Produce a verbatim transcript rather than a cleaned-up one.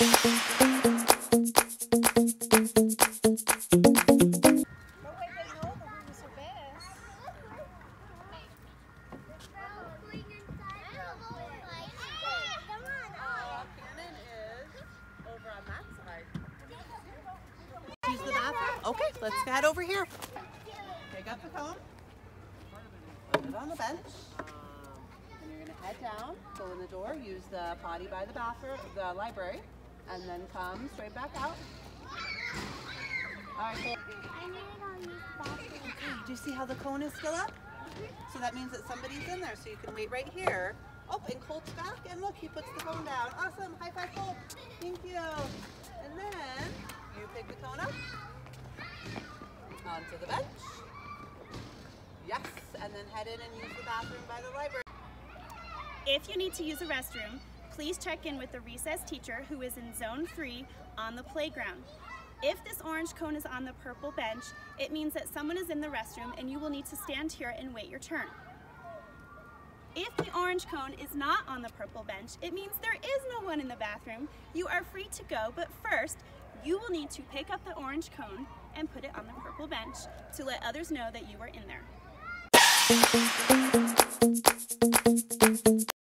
Use the bathroom? Okay, let's head over here. Pick up the cone, put it on the bench, and you're gonna head down, go in the door, use the potty by the bathroom, the library, and then come straight back out. All right, cool. I need to go use the bathroom. Okay, do you see how the cone is still up? So that means that somebody's in there, so you can wait right here. Oh, and Colt's back, and look, he puts the cone down. Awesome, high five, Colt. Thank you. And then you pick the cone up onto the bench. Yes, and then head in and use the bathroom by the library. If you need to use a restroom, please check in with the recess teacher who is in zone three on the playground. If this orange cone is on the purple bench, it means that someone is in the restroom and you will need to stand here and wait your turn. If the orange cone is not on the purple bench, it means there is no one in the bathroom. You are free to go, but first, you will need to pick up the orange cone and put it on the purple bench to let others know that you are in there.